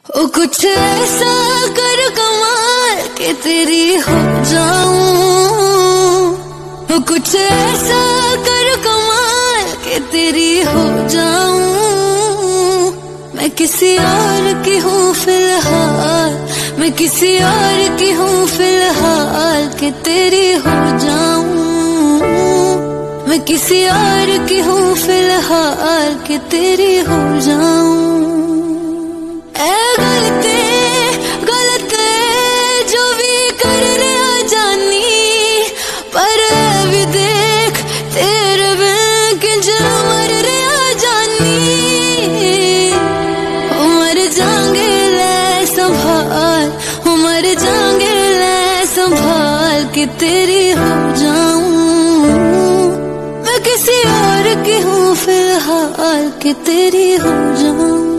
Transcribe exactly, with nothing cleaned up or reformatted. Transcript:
ओ कुछ ऐसा कर कमाल के तेरी हो जाऊं, ओ कुछ ऐसा कर कमाल के तेरी हो जाऊं। मैं किसी और की हूँ फिलहाल, मैं किसी और की हूँ फिलहाल के तेरी हो जाऊं। मैं किसी और की हूँ फिलहाल के तेरी हो जाऊं। मर जाऊंगे ले संभाल के तेरी हो जाऊं। मैं किसी और की हूँ फिलहाल के तेरी हो जाऊं।